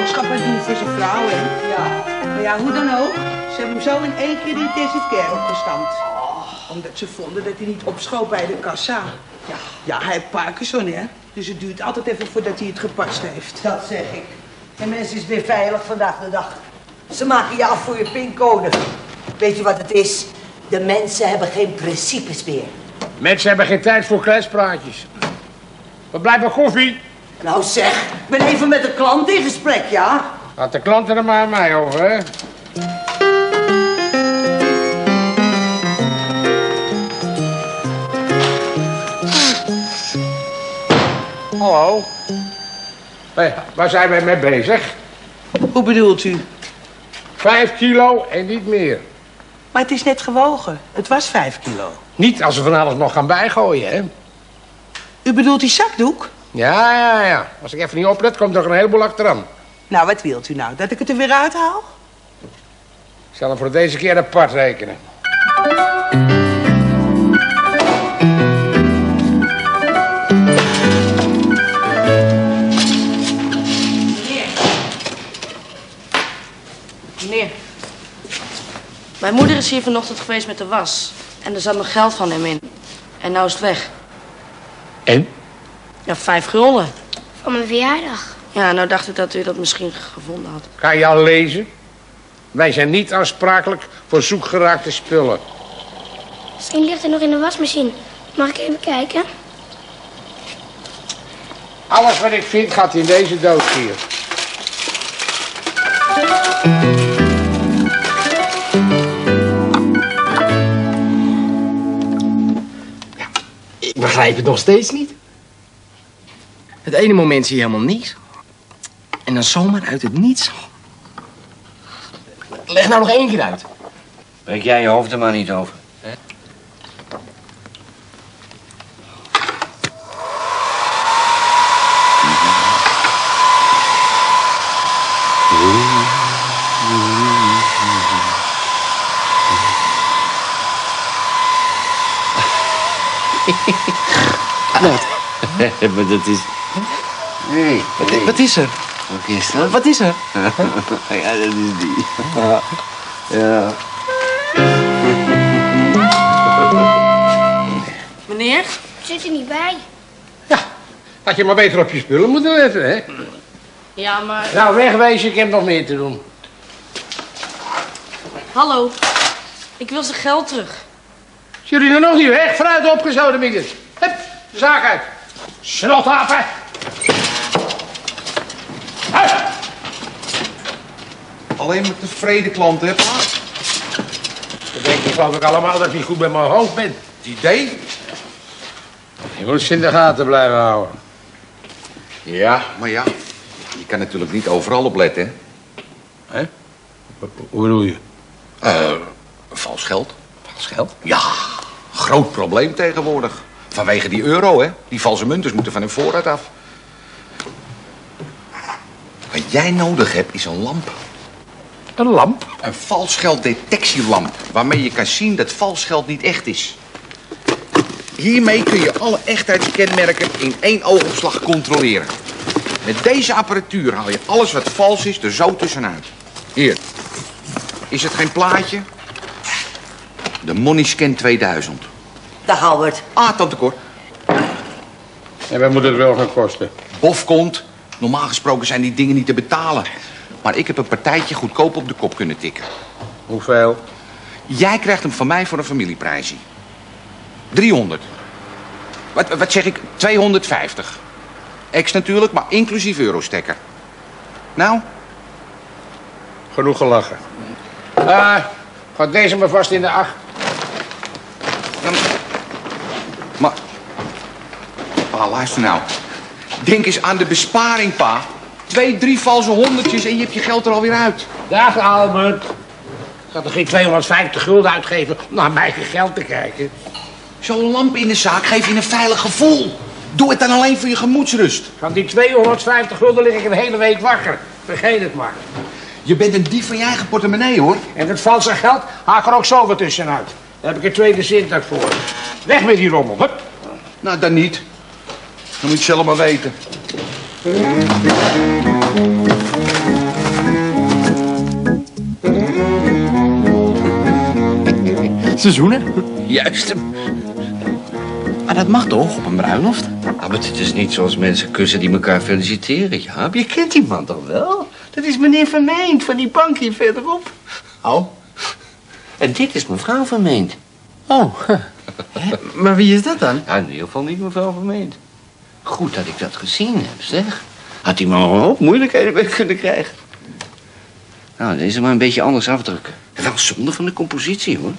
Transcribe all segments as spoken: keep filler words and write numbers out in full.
boodschappen doen voor zijn vrouw, hè? Ja. Maar ja, hoe dan ook, ze hebben hem zo in één keer in intensive care opgestampt. Omdat ze vonden dat hij niet opschoot bij de kassa. Ja, ja, hij heeft Parkinson, hè? Dus het duurt altijd even voordat hij het gepast heeft. Dat zeg ik. En mensen is weer veilig vandaag de dag. Ze maken je af voor je pincode. Weet je wat het is? De mensen hebben geen principes meer. Mensen hebben geen tijd voor kletspraatjes. Wat blijft er koffie? Nou zeg, ik ben even met een klant in gesprek, ja? Laat de klanten er maar aan mij over, hè? Hallo? Hey, waar zijn wij mee bezig? Hoe bedoelt u? Vijf kilo en niet meer. Maar het is net gewogen. Het was vijf kilo. Niet als we van alles nog gaan bijgooien, hè? U bedoelt die zakdoek? Ja, ja, ja. Als ik even niet oplet, komt er een heleboel achteraan. Nou, wat wilt u nou? Dat ik het er weer uithaal? Ik zal hem voor deze keer apart rekenen. Meneer, mijn moeder is hier vanochtend geweest met de was. En er zat nog geld van hem in. En nou is het weg. En? Ja, vijf gulden. Van mijn verjaardag. Ja, nou dacht ik dat u dat misschien gevonden had. Kan je al lezen? Wij zijn niet aansprakelijk voor zoekgeraakte spullen. Misschien ligt er nog in de wasmachine. Mag ik even kijken? Alles wat ik vind gaat in deze doos hier. Ik begrijp het nog steeds niet. Het ene moment zie je helemaal niks. En dan zomaar uit het niets. Leg nou nog één keer uit. Breek jij je hoofd er maar niet over. Hè? Wat? Maar dat is... Nee. Wat, wat is er? Wat is dat? Wat is er? Ja, dat is die. Ja. Ja. Meneer? Zit er niet bij. Ja, had je maar beter op je spullen moeten letten, hè? Ja, maar... Nou, wegwezen, ik heb nog meer te doen. Hallo. Ik wil zijn geld terug. Is jullie er nog niet weg? Vooruit opgezoden, mikkers. Hup, de zaak uit. Snotapen. Hup. Alleen maar tevreden klanten, hè, pa? Dan denk ik geloof ik allemaal dat ik niet goed met mijn hoofd ben. Het idee? Je moet ze in de gaten blijven houden. Ja, maar ja. Je kan natuurlijk niet overal op letten, hè? Hè? Hoe bedoel je? Uh, vals geld. Vals geld? Ja, groot probleem tegenwoordig. Vanwege die euro, hè? Die valse munters moeten van hun voorraad af. Wat jij nodig hebt is een lamp. Een lamp? Een vals gelddetectielamp. Waarmee je kan zien dat vals geld niet echt is. Hiermee kun je alle echtheidskenmerken in één oogopslag controleren. Met deze apparatuur haal je alles wat vals is er zo tussenuit. Hier. Is het geen plaatje? De Moneyscan tweeduizend. Dag Albert. Ah, tante Cor. En wat moet het wel gaan kosten? Bof komt. Normaal gesproken zijn die dingen niet te betalen. Maar ik heb een partijtje goedkoop op de kop kunnen tikken. Hoeveel? Jij krijgt hem van mij voor een familieprijsie. driehonderd. Wat, wat zeg ik? tweehonderdvijftig. Ex natuurlijk, maar inclusief eurostekker. Nou? Genoeg gelachen. Ah, gaat deze maar vast in de acht. Dan... Maar... Pa, luister nou. Denk eens aan de besparing, pa. Twee, drie valse honderdjes en je hebt je geld er alweer uit. Dag, Albert. Ik ga er geen tweehonderdvijftig gulden uitgeven om naar mijn eigen geld te kijken. Zo'n lamp in de zaak geeft je een veilig gevoel. Doe het dan alleen voor je gemoedsrust. Van die tweehonderdvijftig gulden lig ik een hele week wakker. Vergeet het maar. Je bent een dief van je eigen portemonnee, hoor. En het valse geld haal ik er ook zo wat tussenuit. Daar heb ik een tweede zintuig voor. Weg met die rommel. Hup. Nou, dan niet. Dan moet je het zelf maar weten. Ze zoenen. Juist. Maar dat mag toch op een bruiloft? Ah, maar het is niet zoals mensen kussen die elkaar feliciteren, Jaap. Je kent die man toch wel? Dat is meneer Vermeend van die bank hier verderop. Oh. En dit is mevrouw Vermeend. Oh. Maar wie is dat dan? Ja, in ieder geval niet mevrouw Vermeend. Goed dat ik dat gezien heb, zeg. Had die man nog een hoop moeilijkheden mee kunnen krijgen. Nou, deze maar een beetje anders afdrukken. Wel zonde van de compositie, hoor.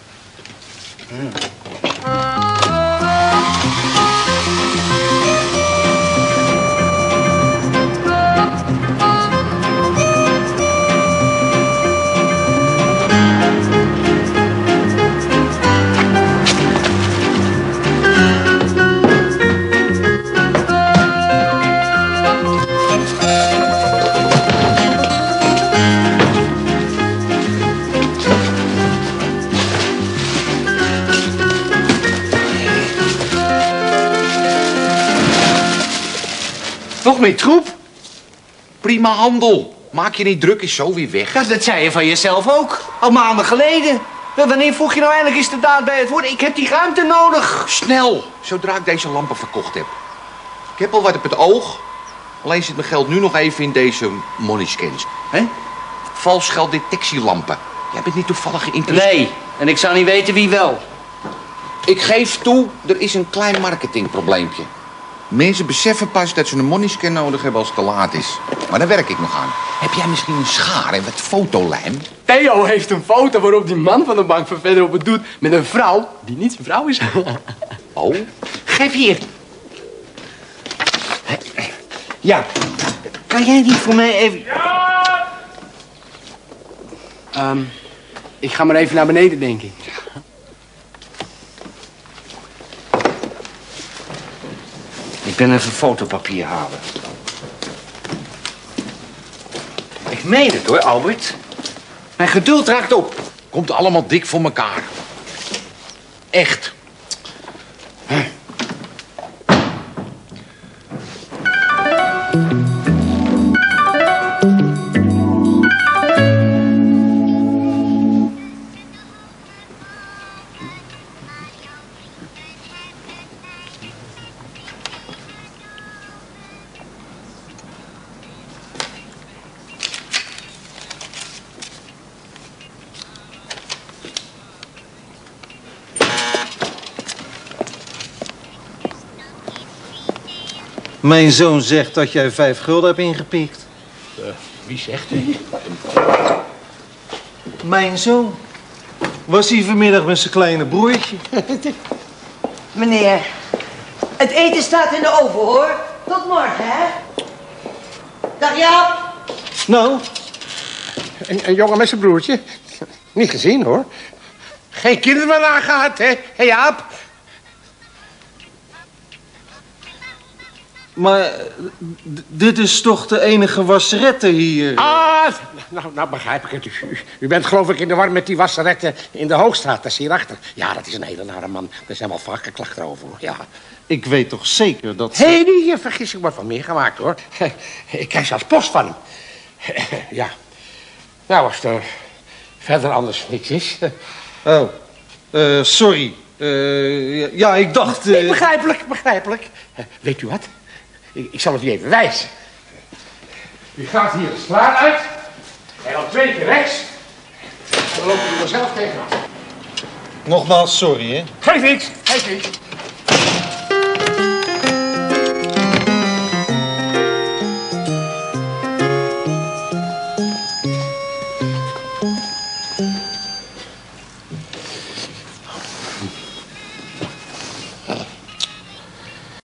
Nog meer troep? Prima handel. Maak je niet druk, is zo weer weg. Ja, dat zei je van jezelf ook. Al maanden geleden. Wel, wanneer voeg je nou eindelijk eens de daad bij het woord? Ik heb die ruimte nodig. Snel, zodra ik deze lampen verkocht heb. Ik heb al wat op het oog. Alleen zit mijn geld nu nog even in deze money scans. Hè? Vals gelddetectielampen. Jij bent niet toevallig geïnteresseerd? Nee, en ik zou niet weten wie wel. Ik geef toe, er is een klein marketingprobleempje. Mensen beseffen pas dat ze een moneyscan nodig hebben als het te laat is. Maar daar werk ik nog aan. Heb jij misschien een schaar en wat fotolijm? Theo heeft een foto waarop die man van de bank van verderop het doet met een vrouw die niet zijn vrouw is. Oh? Geef hier. Ja, kan jij die voor mij even... Um, ik ga maar even naar beneden, denk ik. Ik ben even fotopapier halen. Ik meen het hoor, Albert. Mijn geduld raakt op. Komt allemaal dik voor elkaar. Echt. Mijn zoon zegt dat jij vijf gulden hebt ingepikt. Uh, wie zegt hij? Mijn zoon. Was hij vanmiddag met zijn kleine broertje? Meneer, het eten staat in de oven, hoor. Tot morgen, hè? Dag, Jaap. Nou? Een, een jongen met zijn broertje. Niet gezien, hoor. Geen kinderen meer aangehad, hè? Hé, Jaap? Maar dit is toch de enige wasserette hier? Ah, nou, nou begrijp ik het. U, u bent geloof ik in de war met die wasseretten in de Hoogstraat. Dat is hierachter. Ja, dat is een hele nare man. Er zijn wel vaker klachten over, hoor. Ja. Ik weet toch zeker dat... Hé, hey, die vergissing wordt van meer gemaakt, hoor. Ik krijg zelfs post van hem. Ja. Nou, als er verder anders niks is. Oh, uh, sorry. Uh, ja, ik dacht... Uh... Begrijpelijk, begrijpelijk. Uh, weet u wat? Ik, ik zal het u even wijzen. U gaat hier de straat uit. En dan twee keer rechts. En dan loopt u er zelf tegenaan. Nogmaals, sorry, hè? Geef niks, geef niks.